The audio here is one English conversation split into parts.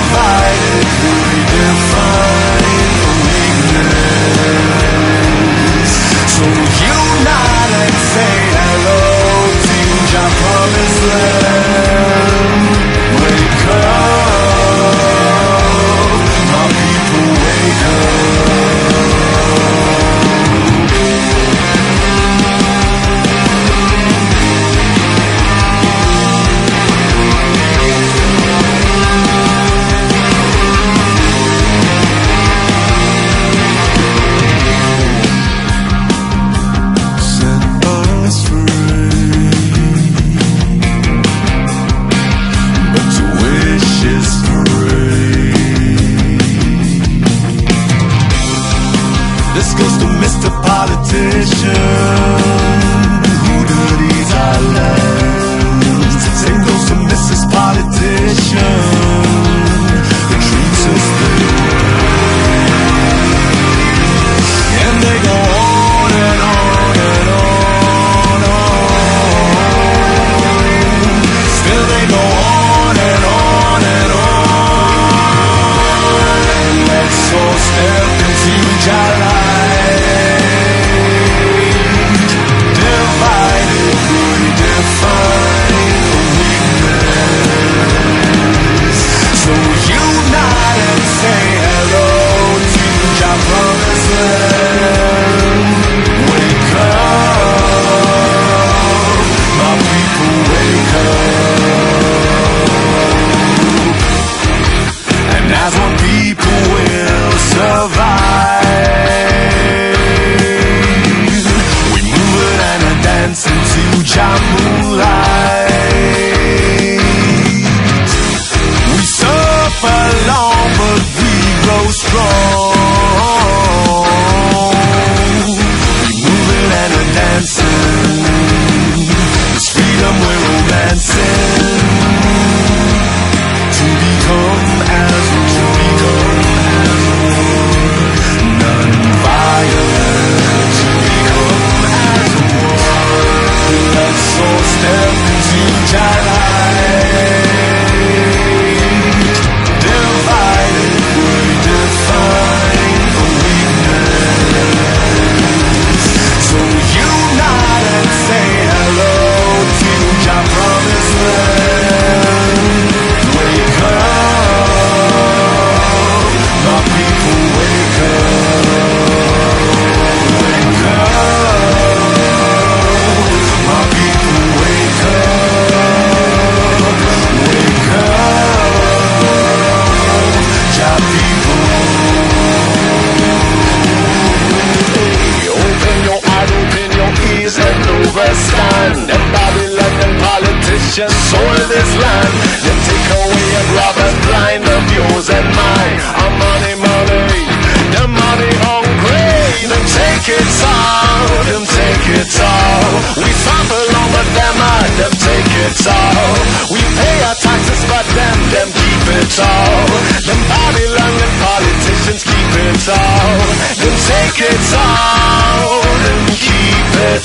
Divided, we define weakness. So unite and say hello to your promised land. Wake up, my people, wake up. This goes to Mr. Politician, who dirties our lands. Same goes to Mrs. Politician, who treats us their way. And they go on and on and on, still they go on and on and on. And let's all step into your life. Soil this land, then take away and rob and blind the yours and mine. Our money, money, the money hungry. Them take it all, them take it all. We suffer long, but them take it all. We pay our taxes, but them keep it all. Them Babylon, them politicians keep it all. Them take it all, them keep it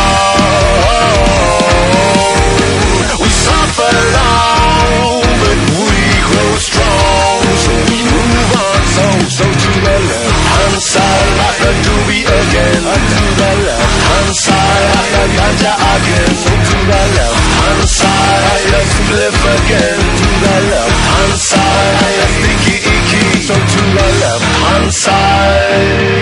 all. We suffer long, but we grow strong. So we move on, so to the left-hand side, like a doobie again. To the left-hand side, like a ganja again. So to the left-hand side, like a spliff again. To the left-hand side, like a sticky icky. So to the left-hand side.